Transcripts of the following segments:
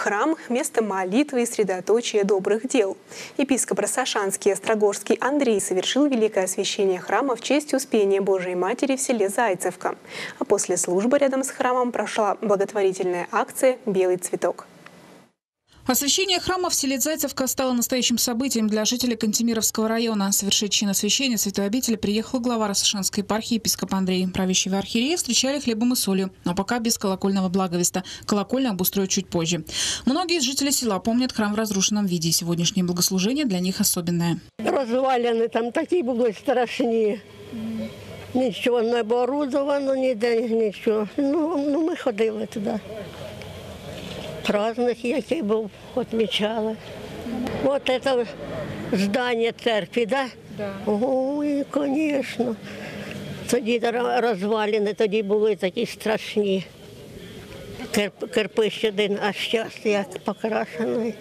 Храм – место молитвы и средоточие добрых дел. Епископ Рассашанский и Острогожский Андрей совершил великое освящение храма в честь Успения Божией Матери в селе Зайцевка. А после службы рядом с храмом прошла благотворительная акция «Белый цветок». Освящение храма в селе Зайцевка стало настоящим событием для жителей Кантемировского района. Совершить чин освящения святой обители приехал глава Рассашанской епархии епископ Андрей. Правящего архиерея встречали хлебом и солью, но пока без колокольного благовеста. Колокольня обустроят чуть позже. Многие из жителей села помнят храм в разрушенном виде, и сегодняшнее богослужение для них особенное. Розвалини там такі були страшні. Нічого не оборудовано, ніде нічого. Ну ми ходили туди. Праздник, який був, відмічали. Ось це здання церкви, да? Да. Ой, звісно. Тоді розвалини, тоді були такі страшні. Кирпич один, а зараз як покрашений.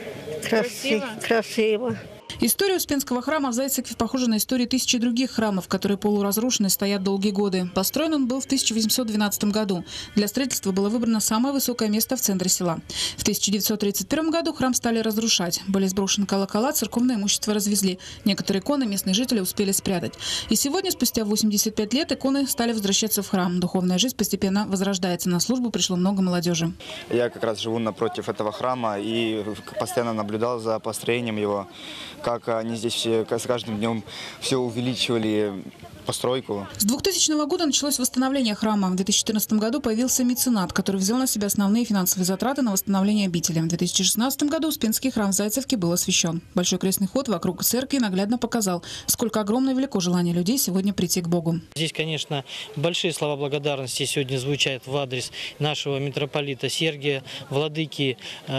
Красиво. История Успенского храма в Зайцевке похожа на историю тысячи других храмов, которые полуразрушены, стоят долгие годы. Построен он был в 1812 году. Для строительства было выбрано самое высокое место в центре села. В 1931 году храм стали разрушать. Были сброшены колокола, церковное имущество развезли. Некоторые иконы местные жители успели спрятать. И сегодня, спустя 85 лет, иконы стали возвращаться в храм. Духовная жизнь постепенно возрождается. На службу пришло много молодежи. Я как раз живу напротив этого храма и постоянно наблюдал за построением его. Как они здесь все, с каждым днем все увеличивали постройку. С 2000 года началось восстановление храма. В 2014 году появился меценат, который взял на себя основные финансовые затраты на восстановление обители. В 2016 году Успенский храм в Зайцевке был освящен. Большой крестный ход вокруг церкви наглядно показал, сколько огромно и велико желание людей сегодня прийти к Богу. Здесь, конечно, большие слова благодарности сегодня звучат в адрес нашего митрополита Сергия, владыки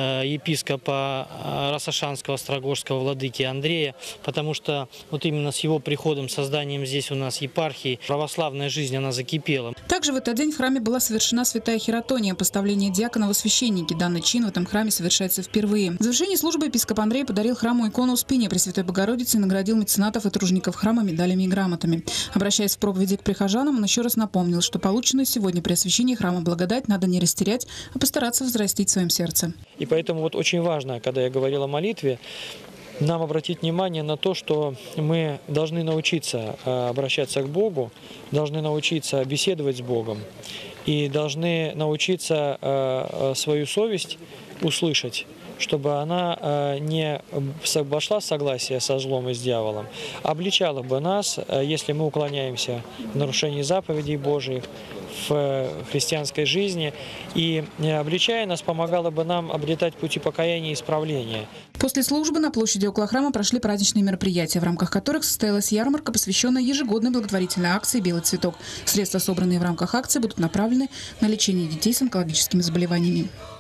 епископа Рассашанского, Острогожского, владыки Андрея, потому что вот именно с его приходом, созданием здесь у нас епархии, православная жизнь, она закипела. Также в этот день в храме была совершена святая хератония, поставление диакона во священники. Данный чин в этом храме совершается впервые. В завершении службы епископ Андрей подарил храму икону Успения Пресвятой Богородицы и наградил меценатов и тружеников храма медалями и грамотами. Обращаясь в проповеди к прихожанам, он еще раз напомнил, что полученную сегодня при освящении храма благодать надо не растерять, а постараться возрастить в своем сердце. И поэтому вот очень важно, когда я говорил о молитве, нам обратить внимание на то, что мы должны научиться обращаться к Богу, должны научиться беседовать с Богом и должны научиться свою совесть услышать, чтобы она не обошла согласие со злом и с дьяволом, а обличала бы нас, если мы уклоняемся в нарушении заповедей Божьих в христианской жизни, и, обличая нас, помогала бы нам обретать пути покаяния и исправления. После службы на площади около храма прошли праздничные мероприятия, в рамках которых состоялась ярмарка, посвященная ежегодной благотворительной акции «Белый цветок». Средства, собранные в рамках акции, будут направлены на лечение детей с онкологическими заболеваниями.